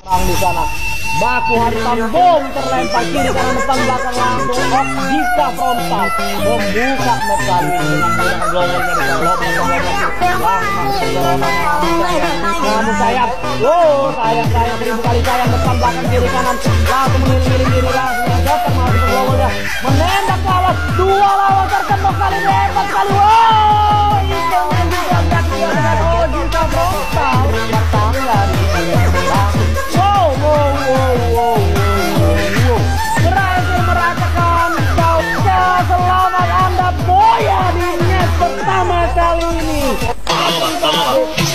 di sana. Baku hantam bom terlempar kiri kanan depan belakang langsung off jika frontal membuka map kali ini dengan menggunakan global dari namun sayang seribu kali sayang depan belakang kiri kanan langsung mengiring kiri langsung dapat masuk ke globalnya menembak lawan dua lawan terkenal kali ini hebat kali itu menembak jika frontal pertama berhasil merasakan selamat Anda boya di match pertama kali ini.